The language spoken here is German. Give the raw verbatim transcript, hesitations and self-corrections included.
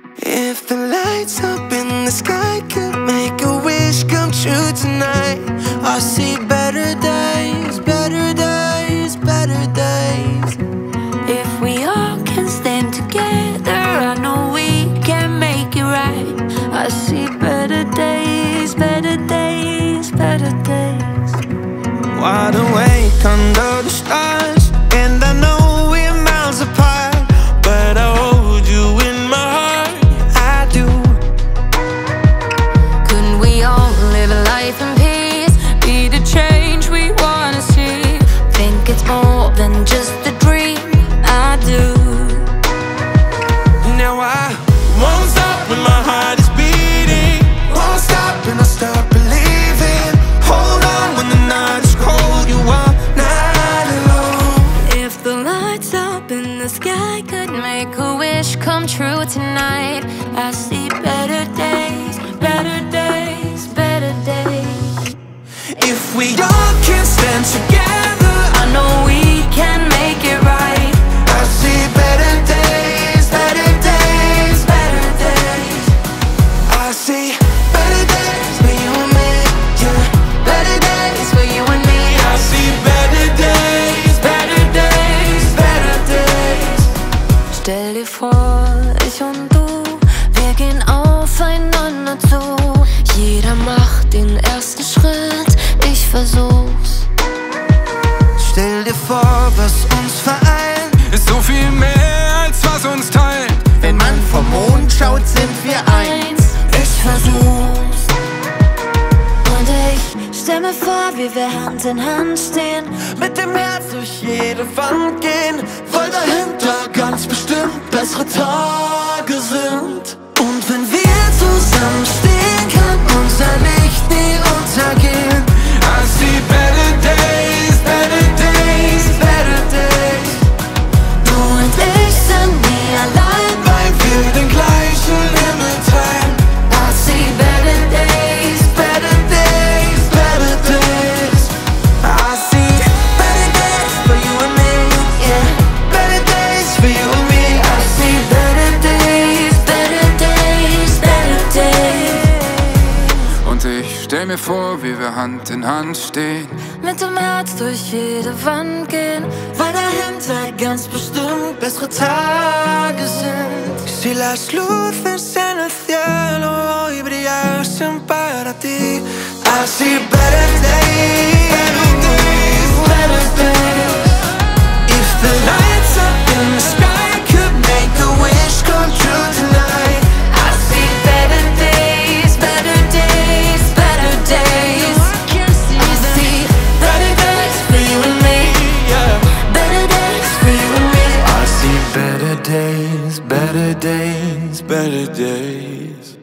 If the lights up in the sky could make a wish come true tonight, I see better days, better days, better days. If we all can stand together, I know we can make it right. I see better days, better days, better days. Wide awake under the stars, and I know we're miles apart, but I hold you in my heart, I do. Couldn't we all live a life in peace, be the change we wanna see? Think it's more than just a dream, I do. Now I won't stop when my heart is beating, won't stop when I start believing. Hold on when the night is cold, you are not alone. If the lights up in the sky could make a wish come true tonight, I see better days, better days, better days. If we all can stand together, I know we can make it right. I see better days, better days, better days. I see better days for you and me, yeah. Better days for you and me. I see better days, better days, better days. Stell dir vor, ich und du, wir gehen aufeinander zu. Jeder macht den ersten Schritt, ich versuch's. Stell dir vor, was uns vereint, Ist so viel mehr, als was uns teilt. wenn man vom Mond schaut, sind wir eins. Ich versuch's. Und ich stell mir vor, wie wir Hand in Hand stehen, Mit dem Herz durch jede Wand gehen, weil dahinter ganz bestimmt bessere Tage sind. Und wenn wir zusammenstehen, kann unser Licht nie untergehen. I see better days, better days, better days. du und ich sind nie allein, Weil wir den gleichen Himmel teilen. I see better days, Better days, better days. I see better days for you and me, yeah. Better days for you and me. I see better days, better days, better days. Und ich stell mir vor, wie wir Hand in Hand stehen. Mit dem Herz durch jede Wand gehen, weil dahinter ganz bestimmt bessere Tage sind. Si las luces en el cielo hoy brillasen para ti, I see better days, better days, better days. If the lights up in the sky could make a wish come true tonight, I see better days, better days, better days. I see better days for you and me, yeah. better days for you and me. I see better days, better days, better days.